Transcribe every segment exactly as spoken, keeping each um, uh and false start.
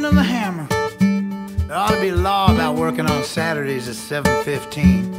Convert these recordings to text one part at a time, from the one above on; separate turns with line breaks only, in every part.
of the hammer. There ought to be a law about working on Saturdays at seven fifteen.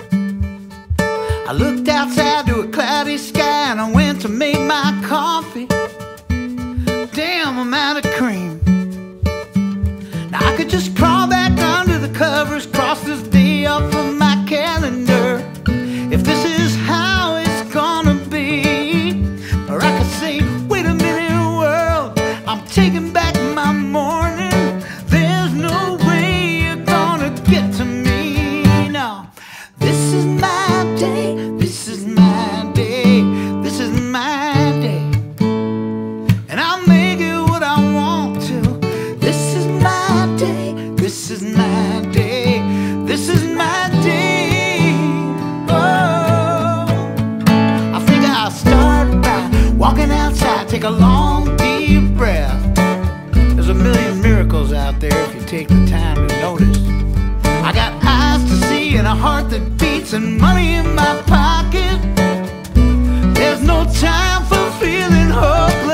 I looked outside to a cloudy sky and I went to make my coffee. Damn, I'm out of cream. Now I could just crawl back under the covers, cross this day off of my calendar, if this is how it's gonna be. Or I could say, wait a minute world, I'm taking back my morning. There's no way you're gonna get to me. No, this is my day, this is my day, this is my day, and I'll make it what I want to. This is my day, this is my day, this is my day. Oh, I think I'll start by walking outside, take a long deep breath. There's a million miracles out there if you take the time to notice. I got eyes to see and a heart that beats and money in my pocket. There's no time for feeling hopeless.